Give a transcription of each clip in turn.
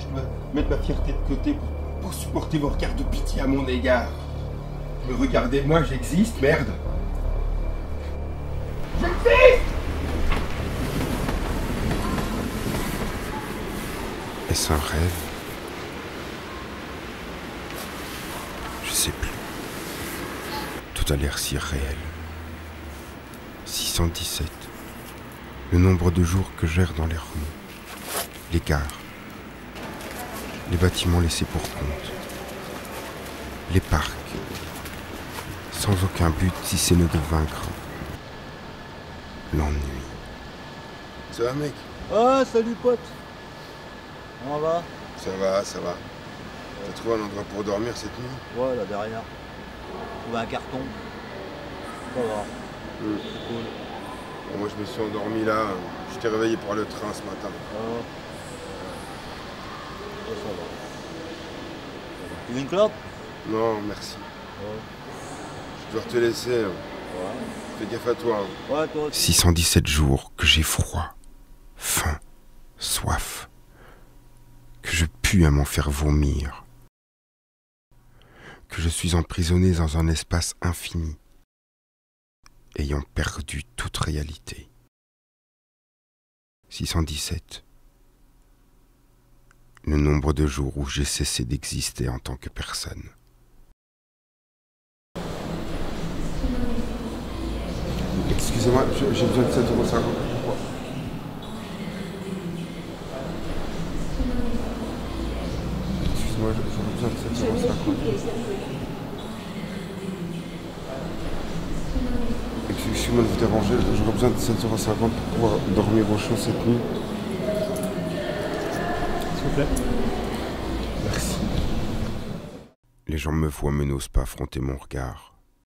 Je dois mettre ma fierté de côté pour supporter vos regards de pitié à mon égard. Mais regardez, moi j'existe, merde. J'existe! Est-ce un rêve? Je sais plus. Tout a l'air si réel. 617. Le nombre de jours que j'erre dans les remous. Les gares. Les bâtiments laissés pour compte. Les parcs. Sans aucun but si ce n'est de vaincre l'ennui. Ça va, mec? Ah, salut pote. Comment va? Ça va, ça va. T'as trouvé un endroit pour dormir cette nuit? Ouais, là derrière. Trouvé un carton. Ça va. C'est cool. Bon, moi je me suis endormi là. Je t'ai réveillé par le train ce matin. Ah. Ouais, ça va. Tu veux une clope? Non, merci. Ouais. Je dois te laisser. Ouais. Fais gaffe à toi. Ouais, toi aussi. 617 jours que j'ai froid, faim, soif, que je pue à m'en faire vomir, que je suis emprisonné dans un espace infini, ayant perdu toute réalité. 617. Le nombre de jours où j'ai cessé d'exister en tant que personne. Excusez-moi, j'ai besoin de 7,50 €. Excusez-moi, j'aurais besoin de 7,50 €. Excusez-moi de vous déranger, j'aurais besoin de 7,50 € pour pouvoir dormir au chaud cette nuit. S'il vous plaît. Merci. Les gens me voient mais n'osent pas affronter mon regard.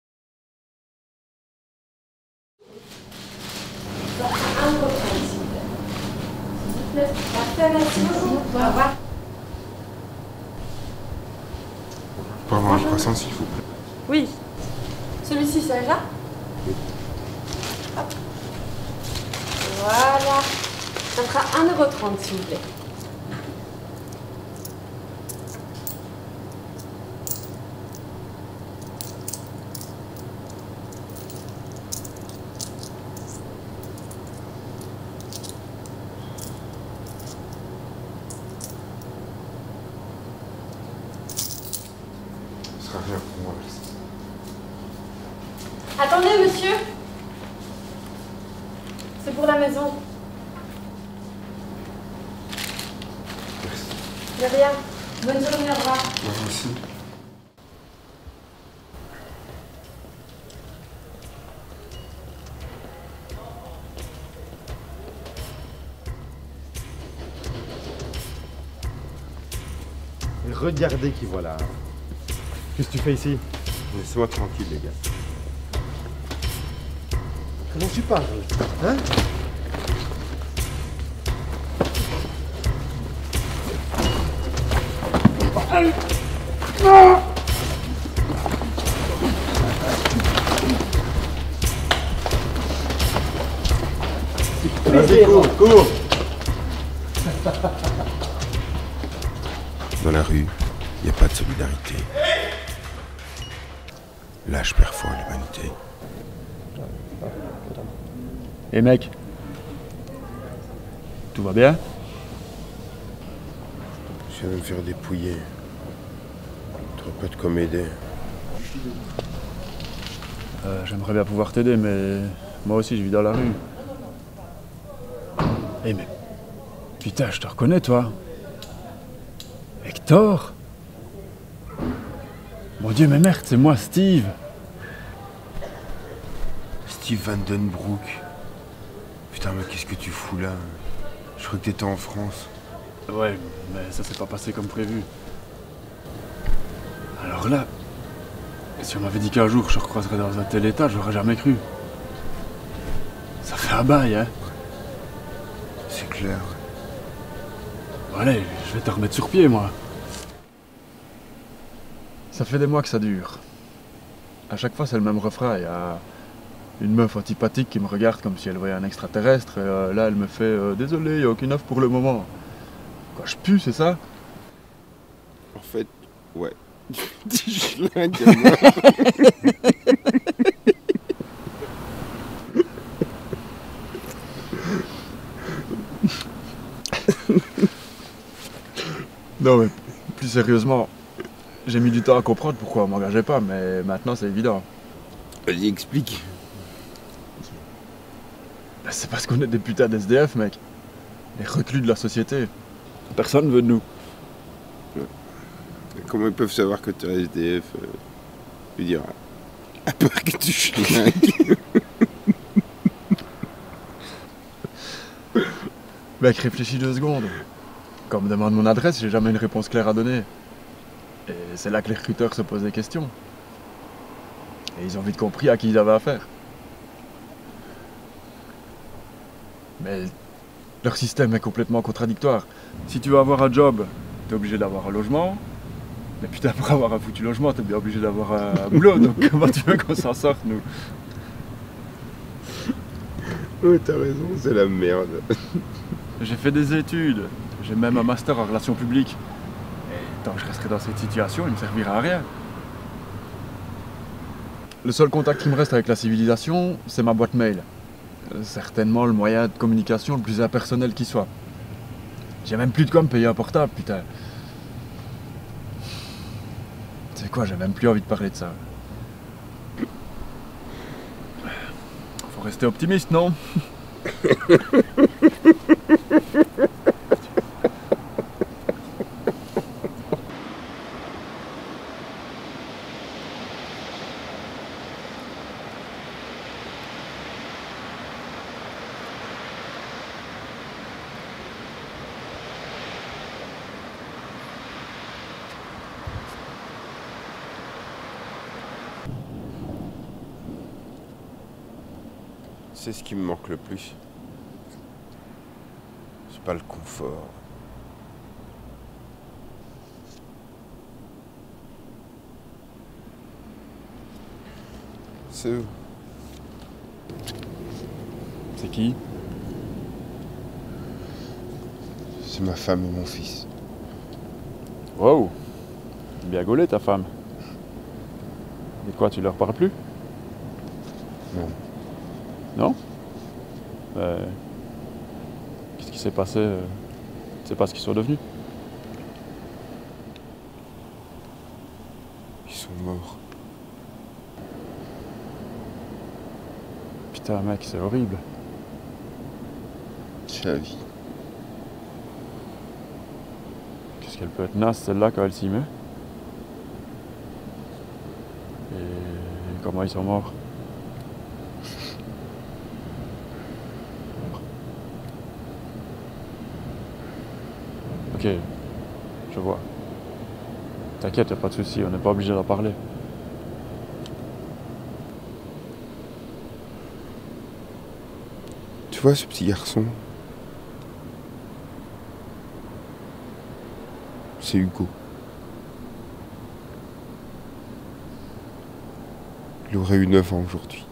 Au revoir. Je peux avoir un croissant s'il vous plaît? Oui. Celui-ci, ça ira? Hop. Voilà. Ça me fera 1,30 € s'il vous plaît. Ce sera rien pour moi, merci. Attendez, monsieur. C'est pour la maison. Merci. De rien. Bonne journée, au revoir. Moi aussi. Et regardez qui voilà. Qu'est-ce que tu fais ici? Laissez-moi tranquille, les gars. Comment tu parles? Hein? Vas-y, cours. Dans la rue, il n'y a pas de solidarité. L'âge perd foi à l'humanité. Eh mec, tout va bien? Je viens de me faire dépouiller. T'aurais pas de quoi m'aider. J'aimerais bien pouvoir t'aider, mais moi aussi je vis dans la rue. Eh mais putain, je te reconnais toi. Hector? Mon Dieu, mais merde, c'est moi, Steve. Steve Vandenbroek. Putain, mais qu'est-ce que tu fous là? Je crois que t'étais en France. Ouais, mais ça s'est pas passé comme prévu. Alors là, si on m'avait dit qu'un jour je recroiserais dans un tel état, j'aurais jamais cru. Ça fait un bail, hein. C'est clair. Allez, je vais te remettre sur pied, moi. Ça fait des mois que ça dure. À chaque fois, c'est le même refrain. Il y a une meuf antipathique qui me regarde comme si elle voyait un extraterrestre. Et là, elle me fait désolé, il n'y a aucune offre pour le moment. Quoi, je pue, c'est ça? En fait, ouais. Du schlingue à moi. Non mais, plus sérieusement, j'ai mis du temps à comprendre pourquoi on m'engageait pas, mais maintenant c'est évident. Vas-y, explique. Ben, c'est parce qu'on est des putains d'SDF, mec. Les reclus de la société. Personne veut de nous. Comment ils peuvent savoir que tu es SDF Je veux dire, à part que tu schlingues. Mec, réfléchis 2 secondes. Quand on me demande mon adresse, j'ai jamais une réponse claire à donner. Et c'est là que les recruteurs se posent des questions. Et ils ont vite compris à qui ils avaient affaire. Mais leur système est complètement contradictoire. Si tu veux avoir un job, t'es obligé d'avoir un logement. Mais putain, pour avoir un foutu logement, t'es bien obligé d'avoir un boulot. Donc comment tu veux qu'on s'en sorte, nous? Ouais, t'as raison, c'est la merde. J'ai fait des études. J'ai même un master en relations publiques. Et tant que je resterai dans cette situation, il me servira à rien. Le seul contact qui me reste avec la civilisation, c'est ma boîte mail. Certainement le moyen de communication le plus impersonnel qui soit. J'ai même plus de quoi me payer un portable, putain. C'est quoi, j'ai même plus envie de parler de ça. Faut rester optimiste, non? C'est ce qui me manque le plus. C'est pas le confort. C'est eux. C'est qui? C'est ma femme et mon fils. Wow, bien gaulé ta femme. Et quoi, tu leur parles plus? Non. Non? Qu'est-ce qui s'est passé? Tu sais pas ce qu'ils sont devenus? Ils sont morts. Putain mec, c'est horrible. C'est la vie. Qu'est-ce qu'elle peut être naze celle-là quand elle s'y met? Et comment ils sont morts? Ok, je vois. T'inquiète, y'a pas de souci, on n'est pas obligé d'en parler. Tu vois ce petit garçon? C'est Hugo. Il aurait eu 9 ans aujourd'hui.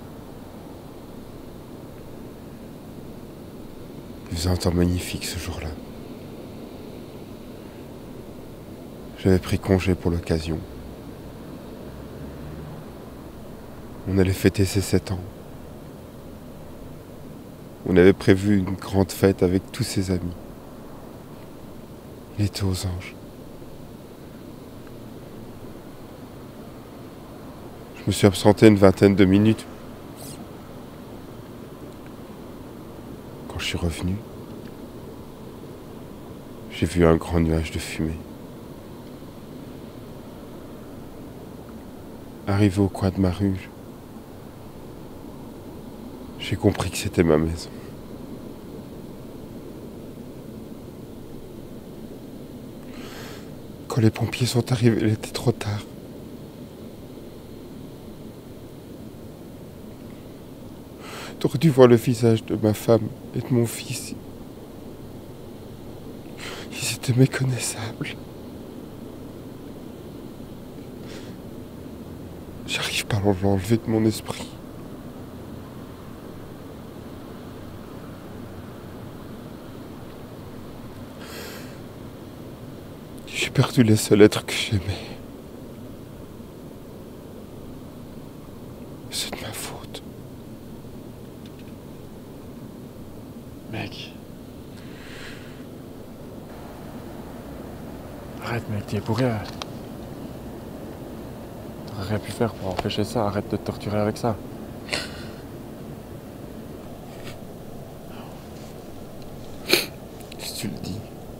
Il faisait un temps magnifique ce jour-là. J'avais pris congé pour l'occasion. On allait fêter ses 7 ans. On avait prévu une grande fête avec tous ses amis. Il était aux anges. Je me suis absenté une vingtaine de minutes. Quand je suis revenu, j'ai vu un grand nuage de fumée. Arrivé au coin de ma rue, j'ai compris que c'était ma maison. Quand les pompiers sont arrivés, il était trop tard. T'aurais dû voir le visage de ma femme et de mon fils. Ils étaient méconnaissables. J'arrive pas à l'enlever de mon esprit. J'ai perdu les seuls êtres que j'aimais. C'est de ma faute. Mec. Arrête mec, t'y es pour rien. T'aurais rien pu faire pour empêcher ça, arrête de te torturer avec ça. Si tu le dis.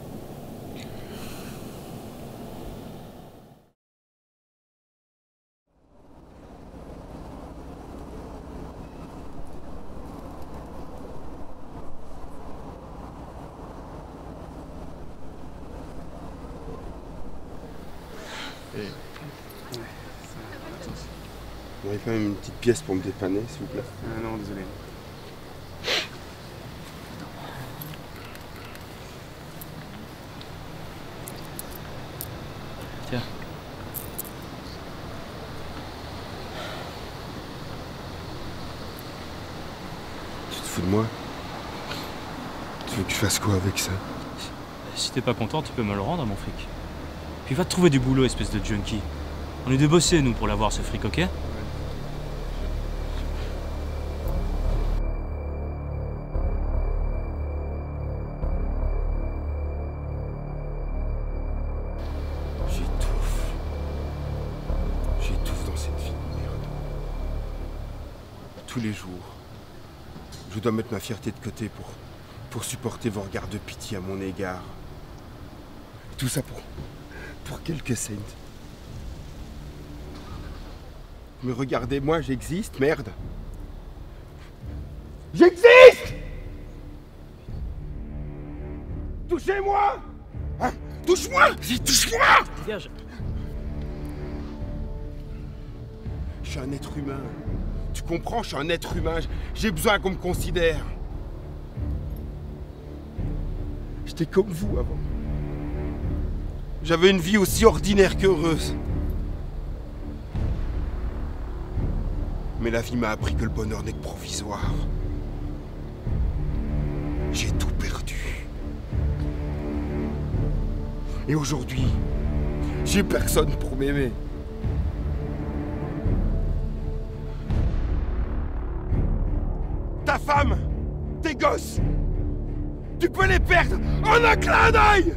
Vous avez quand même une petite pièce pour me dépanner, s'il vous plaît? Non, désolé. Tiens. Tu te fous de moi? Tu veux que je fasse quoi avec ça? Si t'es pas content, tu peux me le rendre, mon fric. Puis va te trouver du boulot, espèce de junkie. On est de bosser, nous, pour l'avoir, ce fric, ok? J'étouffe dans cette vie de merde. Tous les jours, je dois mettre ma fierté de côté pour supporter vos regards de pitié à mon égard. Tout ça pour quelques cents. Mais regardez, moi j'existe, merde. J'existe! Touchez-moi! Hein? Touche-moi! Touche-moi! Dégage. Je suis un être humain. Tu comprends? Je suis un être humain. J'ai besoin qu'on me considère. J'étais comme vous avant. J'avais une vie aussi ordinaire qu'heureuse. Mais la vie m'a appris que le bonheur n'est que provisoire. J'ai tout perdu. Et aujourd'hui, j'ai personne pour m'aimer. Ta femme, tes gosses, tu peux les perdre en un clin d'œil!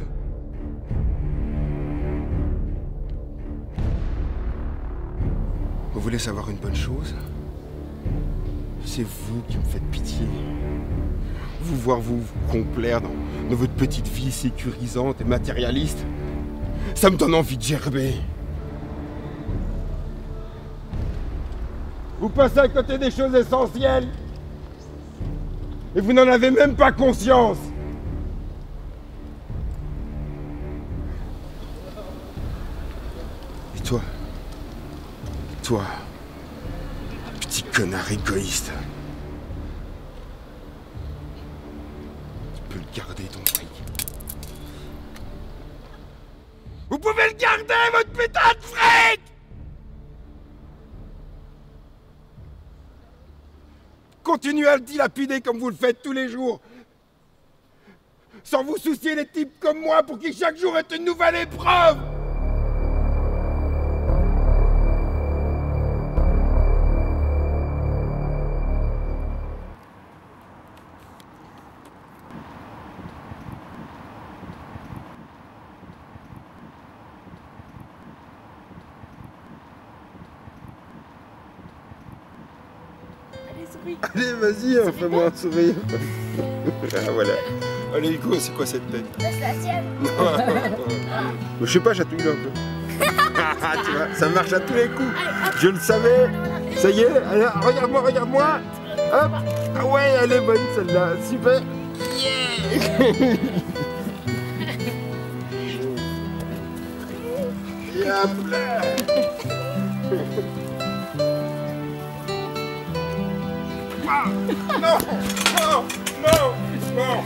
Vous voulez savoir une bonne chose? C'est vous qui me faites pitié. Vous voir vous complaire dans votre petite vie sécurisante et matérialiste, ça me donne envie de gerber. Vous passez à côté des choses essentielles et vous n'en avez même pas conscience. Et toi, petit connard égoïste, tu peux le garder ton fric. Vous pouvez le garder, votre putain de fric! Continuez à le dilapider comme vous le faites tous les jours, sans vous soucier des types comme moi pour qui chaque jour est une nouvelle épreuve. Allez, vas-y, fais-moi un sourire. Ah, voilà. Allez, Hugo, c'est quoi cette tête? C'est la tienne. Je sais pas, chatouille-le un peu. Tu vois, ça marche à tous les coups. Je le savais. Ça y est, allez, regarde-moi, regarde-moi. Hop. Ah ouais, elle est bonne celle-là. Super. Yeah. Et hop là. Non, non, non, non.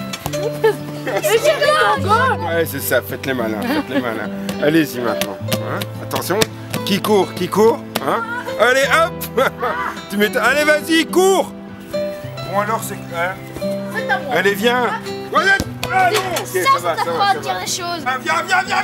Ouais, c'est ça, faites les malins, faites les malins. Allez-y maintenant. Hein? Attention, qui court, hein? Allez, hop. Tu mets allez, vas-y, cours. Bon alors, c'est... Hein? Allez, viens. Ah non. Ok, Ça va, t'apprend va, à ça dire va. les choses. Ah, viens.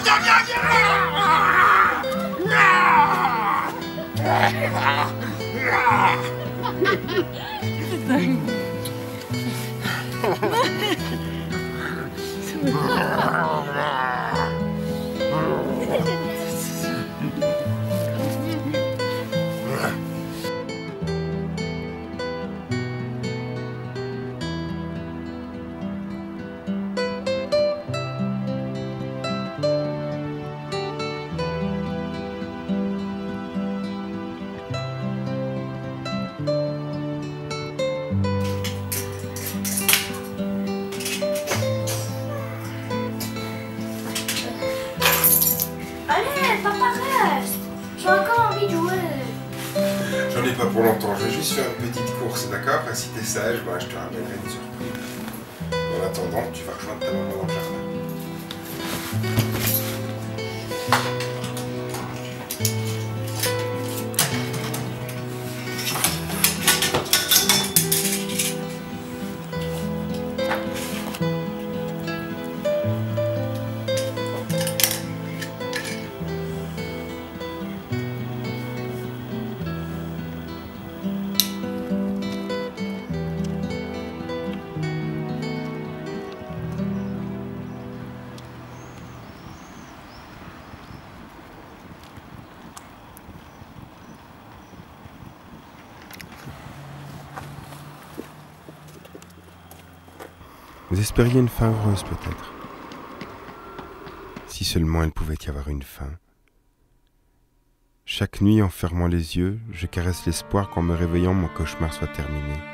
Allez, papa reste. J'ai encore envie de jouer. J'en ai pas pour longtemps, je vais juste faire une petite course, d'accord? Si t'es sage, bah, je te ramènerai une surprise. En attendant, tu vas rejoindre ta maman dans le jardin. Vous espériez une fin heureuse peut-être. Si seulement il pouvait y avoir une fin. Chaque nuit, en fermant les yeux, je caresse l'espoir qu'en me réveillant, mon cauchemar soit terminé.